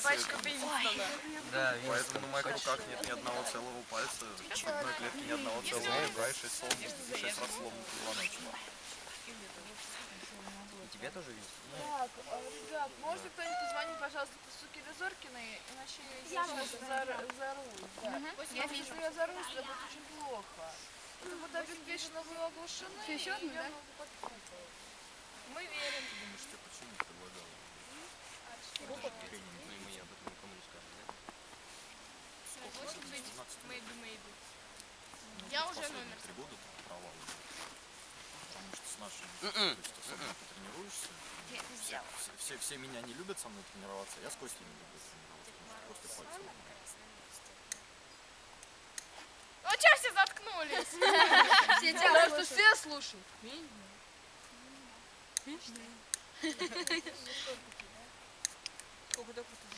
Пачка Винстона. Да, Поэтому на моих руках нет ни одного целого пальца, в одной клетке ни одного целого ребра и 6 раз сломанных позвоночных. И тебе тоже видно? Так, ребят, может кто-нибудь позвонить, пожалуйста, суки Зоркиной, иначе я сейчас зарусь. Да. Если я зарусь, это будет очень плохо. Это будет обеспечено, вы оглушены. Еще одну, да? Мы верим. Ты думаешь, тебе почему предлагал? Ну, мы об этом никому не скажем, да? Может быть, maybe. Я уже номер. 3 года ты провал. Потому что с нашими, то есть особенно ты тренируешься. Все меня не любят со мной тренироваться, я с Костей не люблю тренироваться, потому что Костя пальцем. Ну что все заткнулись? Все Потому что все слушают. Сколько только